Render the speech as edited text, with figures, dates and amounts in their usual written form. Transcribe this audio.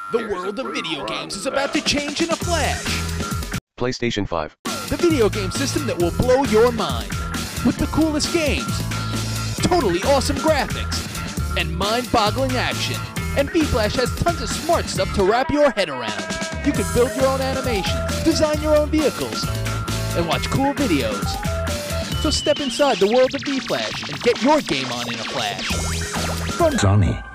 The world of video games is about to change in a flash. PlayStation 5. The video game system that will blow your mind. With the coolest games, totally awesome graphics, and mind-boggling action. And VFlash has tons of smart stuff to wrap your head around. You can build your own animations, design your own vehicles, and watch cool videos. So step inside the world of VFlash and get your game on in a flash. From Sony.